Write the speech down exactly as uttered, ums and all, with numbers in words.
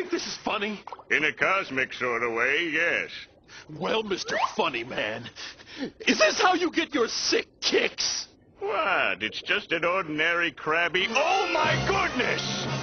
think this is funny? In a cosmic sort of way, yes. Well, Mister Funny Man, is this how you get your sick kicks? What? It's just an ordinary Krabby. Oh, my goodness!